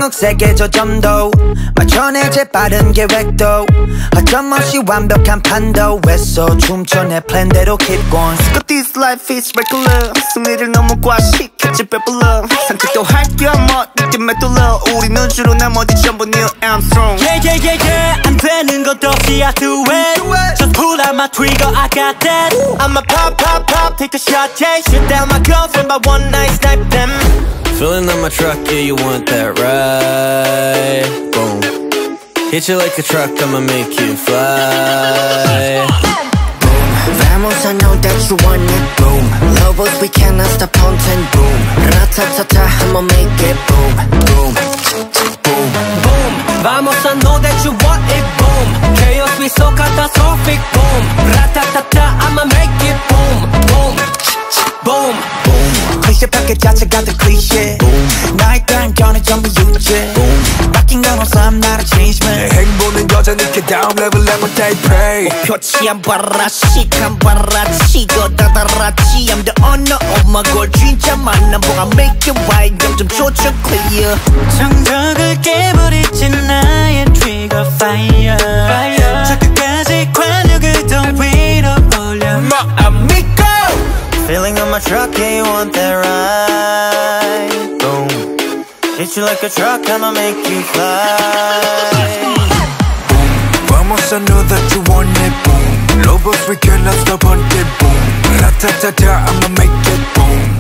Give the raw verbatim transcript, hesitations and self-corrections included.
궁극색의 저점도 맞춰내 재빠른 계획도 어쩌없이 완벽한 판도 애써 춤춰 내 플랜대로 keep going. But this life is regular. 승리를 너무 과식했지 배불러. 산책도 할 겸 어떻게 메둘러. 우리는 주로 나머지 전부 Neil Armstrong. Yeah yeah yeah yeah 안 되는 것 없이 I do it. Just pull out my trigger I got that. I'ma pop pop pop take a shot yeah. Shoot down my girlfriend by one night snipe them. Filling up my truck, yeah, you want that right? Boom. Hit you like a truck, I'ma make you fly. Boom. Vamos, I know that you want it. Boom. Lobos, we cannot stop haunting. Boom. Ra-ta-ta-ta, I'ma make it. Boom. Boom. Boom. Boom. Vamos, I know that you want it. Boom. Chaos, we so catastrophic. Boom. Ra-ta-ta-ta, I'ma make it. Boom. Boom. Boom. 클리셰 파켓 자체가 더 클리셰 나에 따른 견해 전부 유죄 바뀐 건 없어 I'm not a change man 내 행보는 여전히 그 다음 레벨에 못 pray. 표치 안 봐라 시간 봐라 치고 다다라치 I'm the owner of my goal 진짜 만남 보가 make it right 점점 조절 clear 정적을 깨버리지 나의 trigger fire, fire. 저 끝까지 관역을 더 위로 올려 My amigo. Filling up my truck, yeah, you want that right? Boom. Hit you like a truck, I'ma make you fly. Boom. Vamos, I know that you want it. Boom. Lobos, we cannot stop hunting. Boom. La ta ta ta, I'ma make it. Boom.